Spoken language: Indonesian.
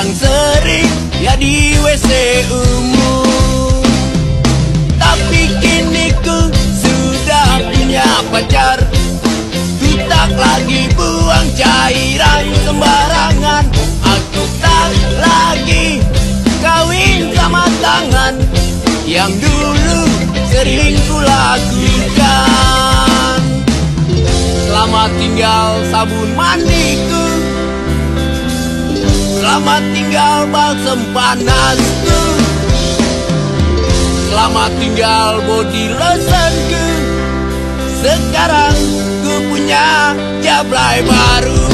yang sering ya di WC umum. Tapi kini ku sudah punya pacar, ku tak lagi buang cairan sembarangan. Aku tak lagi kawin sama tangan yang dulu sering ku lakukan. Selamat tinggal sabun mandiku, selamat tinggal balsem panasku, selamat tinggal body lotionku. Sekarang ku punya jablay baru.